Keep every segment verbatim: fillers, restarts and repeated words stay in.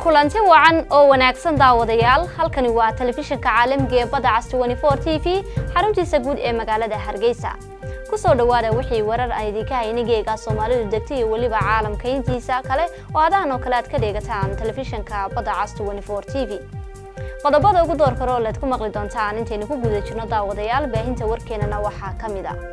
kulanti wacan oo wanaagsan daawadayaal halkani waa telefishinka caalamka ee Badda Cas twenty-four T V xaruntiisa guud ee magaalada Hargeysa ku soo dhawaada wixii warar ay idinka haynigeega Soomaalidu degtay iyo waliba caalamka intiisa kale oo aadaan oo kale aad ka dheegataan telefishinka Badda Cas twenty-four T V qodobada ugu doorka oo leed ku maqli doontaan intaynu ku guda jirno daawadayaal baahinta warkeenana waxa kamid ah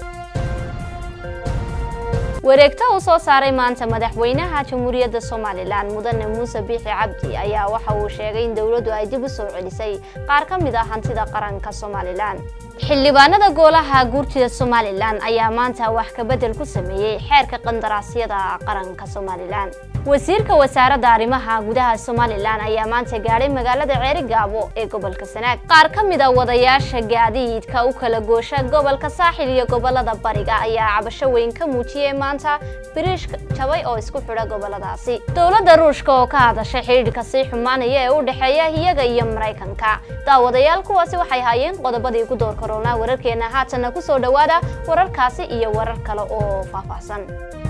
wareegta uu soo saaray maanta madaxweynaha Jamhuuriyadda Soomaaliland Mudane Muuse Biixi Cabdi ayaa waxa uu sheegay in dawladdu ay dib u soo celisay qaar ka mid ah hantida qaranka Soomaaliland xildhibaanada golaha guurtida Soomaaliland ayaa maanta wax ka bedel ku sameeyay xeerka qandaraasyada qaranka Soomaaliland wasiirka wasaaradda arrimaha gudaha Soomaaliland ayaa maanta gaaray magaalada Ceerigaabo ee gobolka Sanaag qaar ka mid ah wadayaasha gaadiidka u kala goosha gobolka Saaxil iyo gobolada Bariga ayaa cabasho weyn ka muujiyay maanta biriish jabay oo isku xidha goboladaasi dawladda Ruushka oo ka hadashay xiriirka si xumaanaya ee u dhaxeeya iyaga iyo Mareykanka daawadayaal kuwaasi waxay hayeen qodobadii ugu door corona wararkeena haatan ku soo dhawaada wararkaasi iyo warar kale oo faahfaahsan